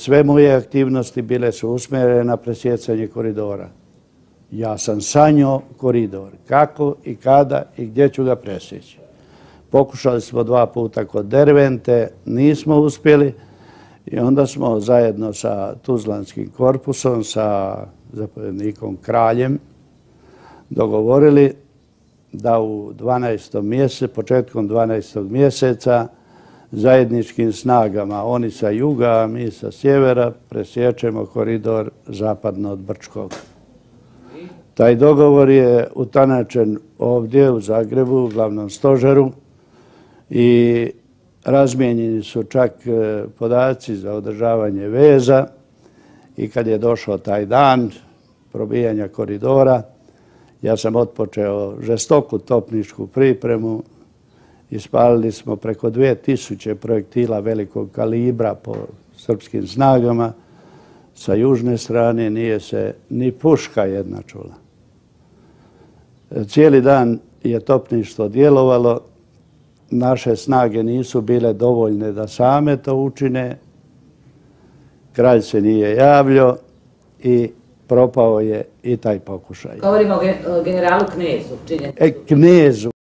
Sve moje aktivnosti bile su usmjerene na presjecanje koridora. Ja sam sanjao koridor, kako i kada i gdje ću ga presjeći. Pokušali smo 2 puta kod Dervente, nismo uspjeli i onda smo zajedno sa Tuzlanskim korpusom, sa zapovjednikom Kraljem, dogovorili da u 12. mjesecu, početkom 12. mjeseca, zajedničkim snagama, oni sa juga, a mi sa sjevera, presječemo koridor zapadno od Brčkog. Taj dogovor je utanačen ovdje u Zagrebu, u glavnom stožeru, i razmijenjeni su čak podaci za održavanje veza i kad je došao taj dan probijanja koridora, ja sam otpočeo žestoku topničku pripremu. Ispalili smo preko 2000 projektila velikog kalibra po srpskim snagama. Sa južne strane nije se ni puška jedna čula. Cijeli dan je topništvo djelovalo. Naše snage nisu bile dovoljne da same to učine. Kralj se nije javljao i propao je i taj pokušaj. Govorimo o generalu Knezu. Knezu.